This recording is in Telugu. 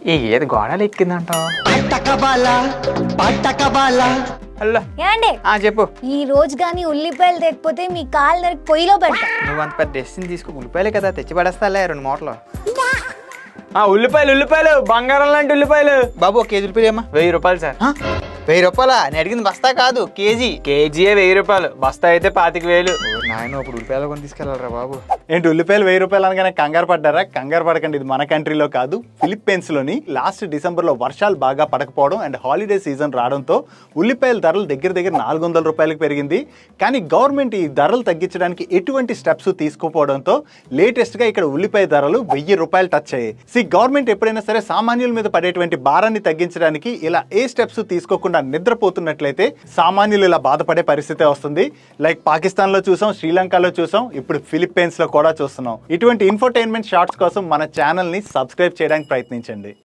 ఏది గోడలు ఎక్కిందంటావు? హలో ఏండి చెప్పు. ఈ రోజు గానీ ఉల్లిపాయలు తెకపోతే మీ కాలు నరికి పొయ్యిలో పెడతా. నువ్వు అంత పెద్ద డెసిషన్ తీసుకో. ఉల్లిపాయలే కదా తెచ్చి పడేస్తాలే 2 మూటలు. ఉల్లిపాయలు బంగారం లాంటి ఉల్లిపాయలు బాబు. 1 కేజీ ఉల్లిపాయలు ఏమా? 1000 రూపాయలు సార్. 1000 రూపాయలా? నేను అడిగింది బస్తా కాదు, కేజీ. కేజీయే 1000 రూపాయలు, బస్తా అయితే 25,000. నాయన ఇప్పుడు ఉల్లిపాయలు కొని తీసుకెళ్ళాలరా బాబు. ఏంటి ఉల్లిపాయలు 1000 రూపాయలు అనగానే కంగారు పడ్డారా? కంగారు పడకండి, ఇది మన కంట్రీలో కాదు, ఫిలిప్పీన్స్ లోని. లాస్ట్ డిసెంబర్లో వర్షాలు బాగా పడకపోవడం అండ్ హాలిడే సీజన్ రావడంతో ఉల్లిపాయల ధరలు దగ్గర 400 రూపాయలకు పెరిగింది. కానీ గవర్నమెంట్ ఈ ధరలు తగ్గించడానికి ఎటువంటి స్టెప్స్ తీసుకోపోవడంతో లేటెస్ట్ గా ఇక్కడ ఉల్లిపాయ ధరలు 1000 రూపాయలు టచ్ అయ్యాయి. గవర్నమెంట్ ఎప్పుడైనా సరే సామాన్యుల మీద పడేటువంటి భారాన్ని తగ్గించడానికి ఇలా ఏ స్టెప్స్ తీసుకోకుండా నిద్రపోతున్నట్లయితే సామాన్యులు ఇలా బాధపడే పరిస్థితి వస్తుంది. లైక్ పాకిస్తాన్ లో చూసాం, శ్రీలంకలో చూసాం, ఇప్పుడు ఫిలిప్పీన్స్ లో కూడా చూస్తున్నాం. ఇటువంటి ఇన్ఫోటైన్మెంట్ షార్ట్స్ కోసం మన ఛానల్ ని సబ్స్క్రైబ్ చేయడానికి ప్రయత్నించండి.